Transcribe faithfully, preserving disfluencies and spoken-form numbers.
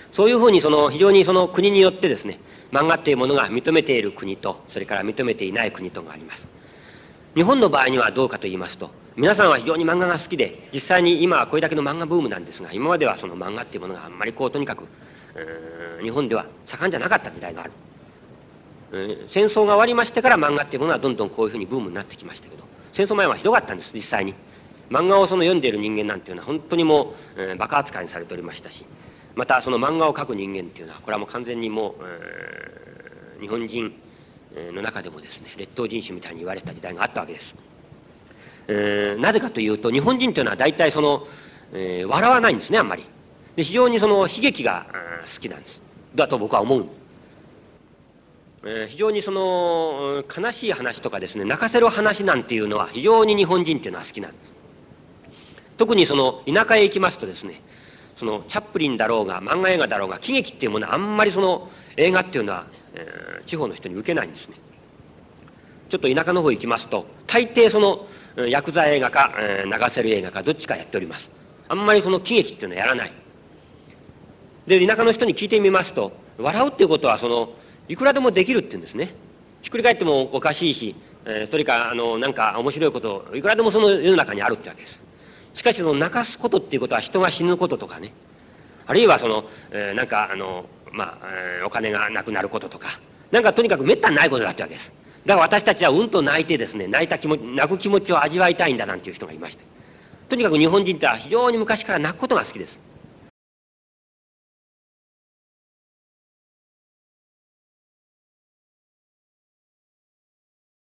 そういうふうにその非常にその国によってですね、漫画っていうものが認めている国と、それから認めていない国とがあります。日本の場合にはどうかと言いますと、皆さんは非常に漫画が好きで、実際に今はこれだけの漫画ブームなんですが、今まではその漫画っていうものがあんまりこうとにかく日本では盛んじゃなかった時代がある。戦争が終わりましてから漫画っていうものはどんどんこういうふうにブームになってきましたけど、戦争前はひどかったんです。実際に漫画をその読んでいる人間なんていうのは本当にもう、えー、バカ扱いにされておりましたし、またその漫画を描く人間っていうのはこれはもう完全にもう、えー、日本人の中でもですね、劣等人種みたいに言われた時代があったわけです。えー、なぜかというと、日本人というのは大体その、えー、笑わないんですね、あんまり。で非常にその悲劇が好きなんですだと僕は思う。えー、非常にその悲しい話とかですね、泣かせる話なんていうのは非常に日本人っていうのは好きなんです。特にその田舎へ行きますとですね、そのチャップリンだろうが漫画映画だろうが喜劇っていうものはあんまりその映画っていうのは、えー、地方の人に受けないんですね。ちょっと田舎の方行きますと大抵そのヤクザ映画か、えー、流せる映画かどっちかやっております。あんまりその喜劇っていうのはやらない。で田舎の人に聞いてみますと、笑うっていうことはそのいくらでもできるって言うんですね。ひっくり返ってもおかしいし、えー、とにかくあのなんか面白いこといくらでもその世の中にあるってわけです。しかしその泣かすことっていうことは人が死ぬこととかね、あるいはその、えー、なんかあのまあ、えー、お金がなくなることとか、なんかとにかくめったにないことだってわけです。だから私たちはうんと泣いてですね、泣いた気持ち泣く気持ちを味わいたいんだなんていう人がいまして、とにかく日本人っては非常に昔から泣くことが好きです。